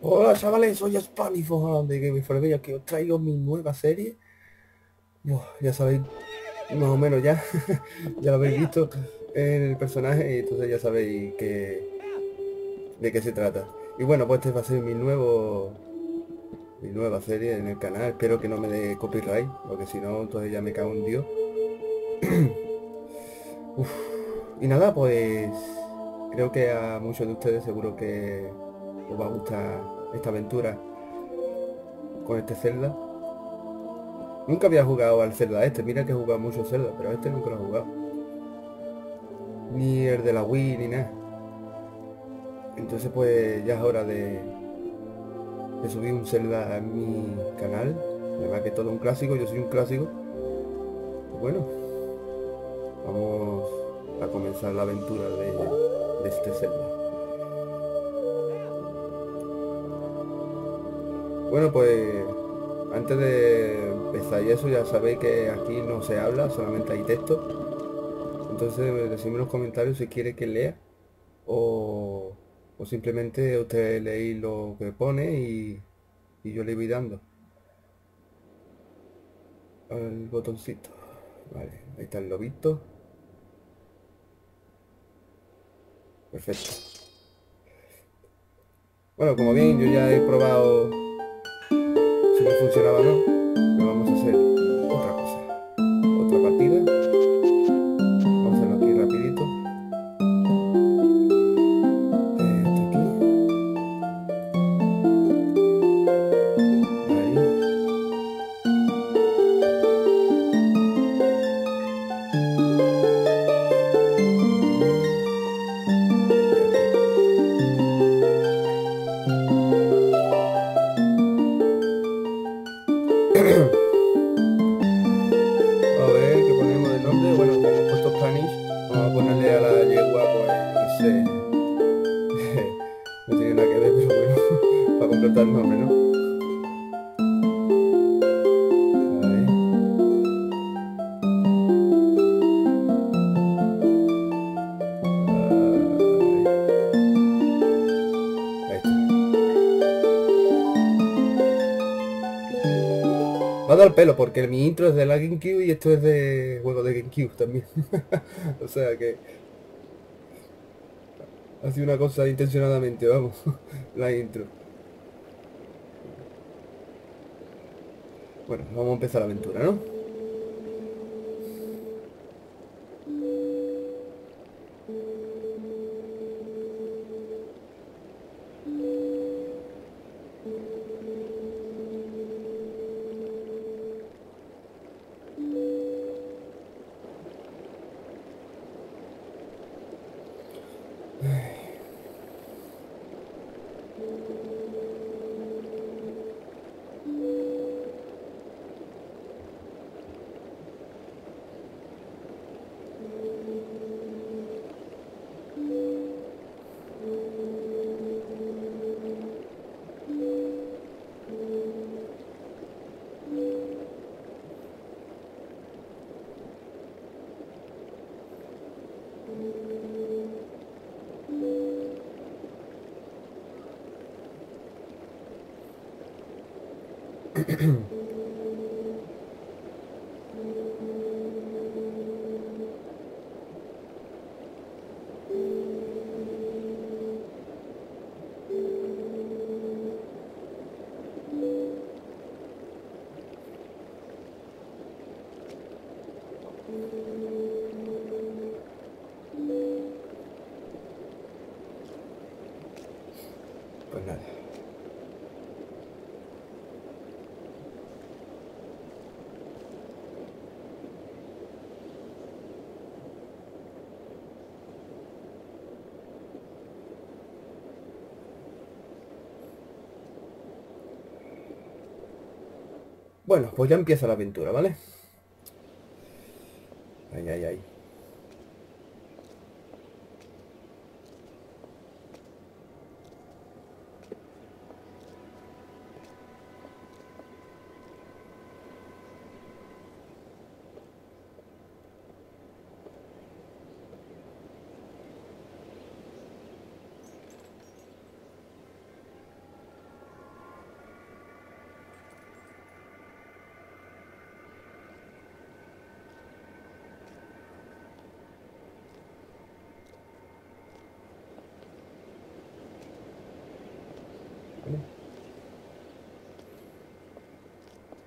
Hola chavales, soy Spanifohan de Game for Bella, que os traigo mi nueva serie. Ya sabéis, más o menos ya, ya lo habéis visto en el personaje y entonces ya sabéis de qué se trata. Y bueno, pues este va a ser mi nueva serie en el canal. Espero que no me dé copyright, porque si no, entonces ya me cago en Dios. Uf. Y nada, pues creo que a muchos de ustedes seguro que os va a gustar esta aventura con este Zelda. Nunca había jugado al Zelda este, mira que he jugado mucho Zelda, pero este nunca lo he jugado. Ni el de la Wii ni nada. Entonces pues ya es hora de subir un Zelda a mi canal. Además que todo un clásico, yo soy un clásico. Pues bueno, vamos a comenzar la aventura de este Zelda. Bueno, pues antes de empezar y eso ya sabéis que aquí no se habla, solamente hay texto. Entonces decidme en los comentarios si quiere que lea o, o simplemente usted leéis lo que pone y yo le voy dando al botoncito. Vale, ahí está el lobito. Perfecto. Bueno, como bien, yo ya he probado si me funcionaba o no. Pero vamos a hacer otra cosa. Otra partida. Vamos a hacerlo aquí rapidito. Hasta aquí. Ahí. Y aquí. A ver qué ponemos de nombre. Bueno, como hemos puesto Spanish, vamos a ponerle a la yegua, pues yo qué sé. No tiene nada que ver, pero bueno, para completar el nombre, ¿no? Ahí, ahí, ahí está. Va a dar pelo porque mi intro es de la GameCube y esto es de juego de GameCube también. O sea que ha sido una cosa intencionadamente, vamos, la intro. Bueno, vamos a empezar la aventura, ¿no? Pues nada. Bueno, pues ya empieza la aventura, ¿vale? Ay, ay, ay.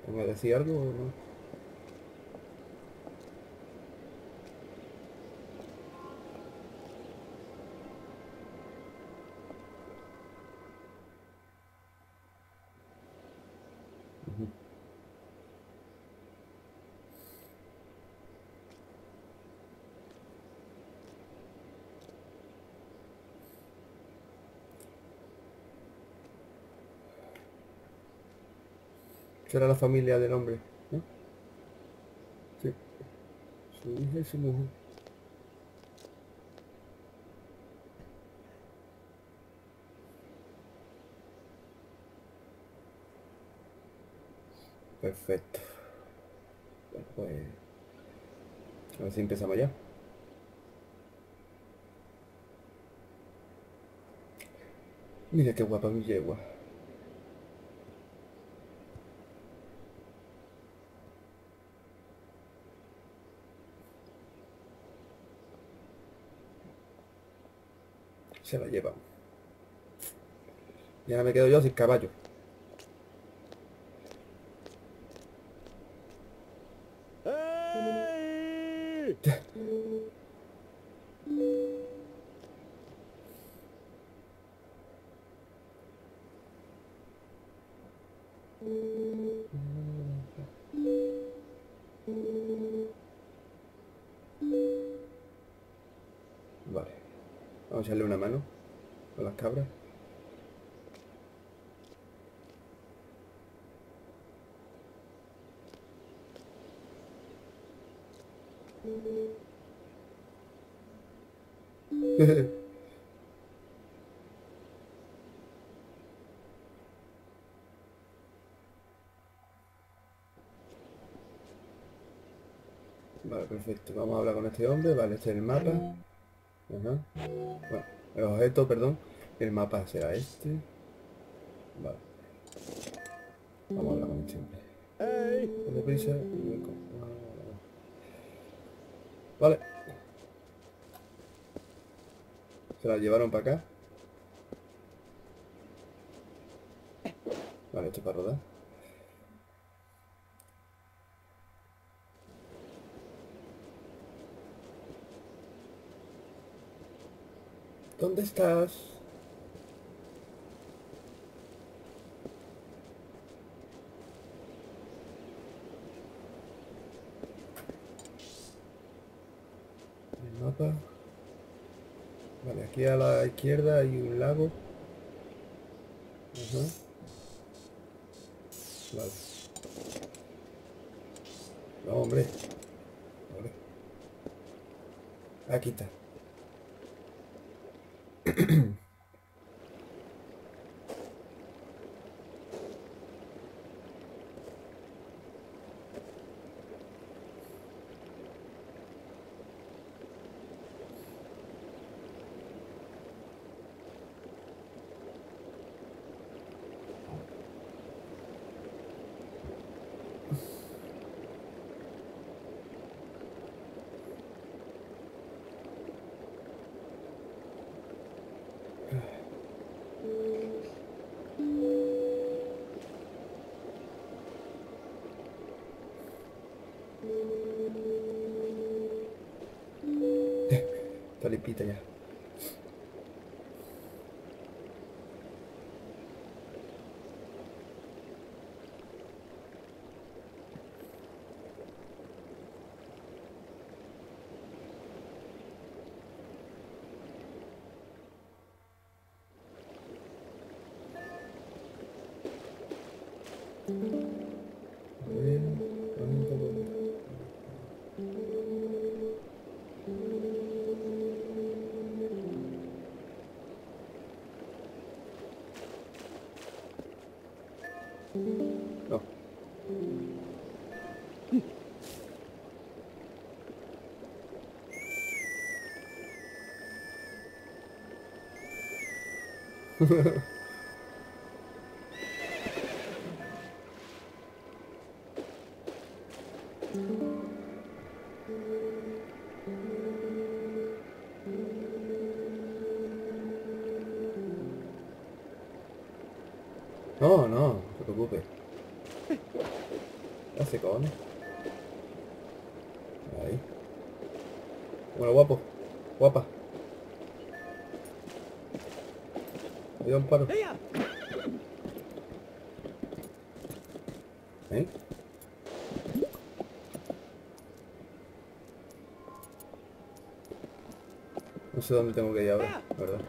¿Me decía algo o no? Ujú. Será la familia del hombre, ¿no? Sí, su hija y su mujer. Perfecto. Bueno, pues a ver si empezamos ya. Mira qué guapa mi yegua. Se la lleva. Y ahora me quedo yo sin caballo. ¡Ey! Vale. Vamos a echarle una mano a las cabras. Vale, perfecto. Vamos a hablar con este hombre. Vale, este es el mapa. Ajá. Bueno, el objeto, perdón. El mapa será este. Vale. Vamos a hablar con este hombre. ¡Ey! Dale prisa. Vale. Se la llevaron para acá. Vale, esto es para rodar. ¿Dónde estás? El mapa. Vale, aquí a la izquierda hay un lago. Ajá. Vale. No, hombre. Vale. Aquí está. Está limpita ya. A ver, vamos un poco. No. No, no, no se preocupe. Hace cojones. Ahí. Bueno, guapo. Guapa. Me dio un paro. ¿Eh? No sé dónde tengo que ir ahora, la verdad.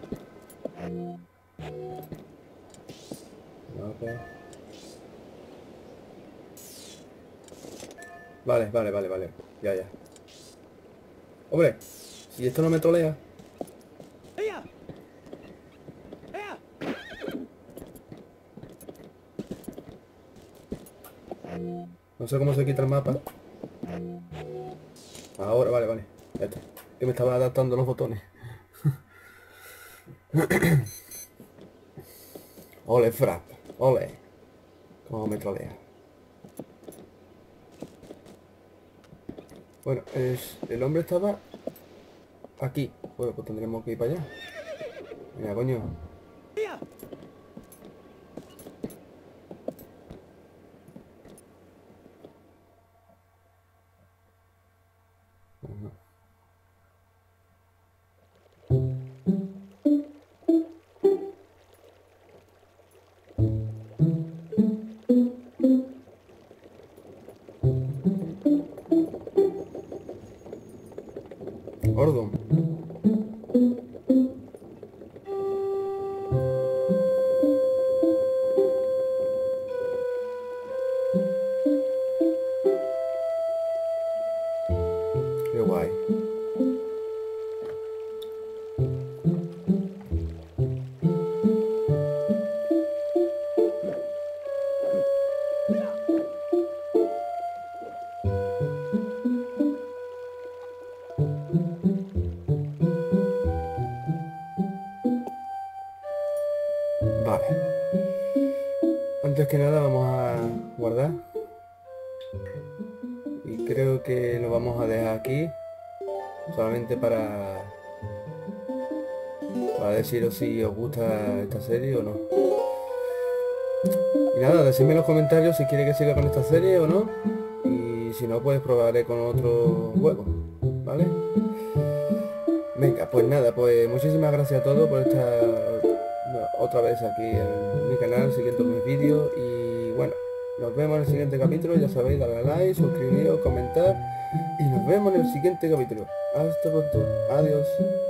Ok. Vale. Ya. Hombre, si esto no me trolea. No sé cómo se quita el mapa. Ahora, vale. Ya está. Que me estaba adaptando los botones. Ole, frap. Ole. Cómo me trolea. Bueno, el hombre estaba aquí. Bueno, pues tendremos que ir para allá. Mira, coño. Ajá. Gordon. Qué guay. Vale. Antes que nada vamos a guardar. Y creo que lo vamos a dejar aquí. Solamente para deciros si os gusta esta serie o no. Y nada, decidme en los comentarios si quiere que siga con esta serie o no. Y si no, pues probaré con otro juego. ¿Vale? Venga, pues nada, pues muchísimas gracias a todos por estar otra vez aquí en mi canal, siguiendo mis vídeos. Y bueno, nos vemos en el siguiente capítulo. Ya sabéis, darle a like, suscribiros, comentar. Y nos vemos en el siguiente capítulo. Hasta pronto. Adiós.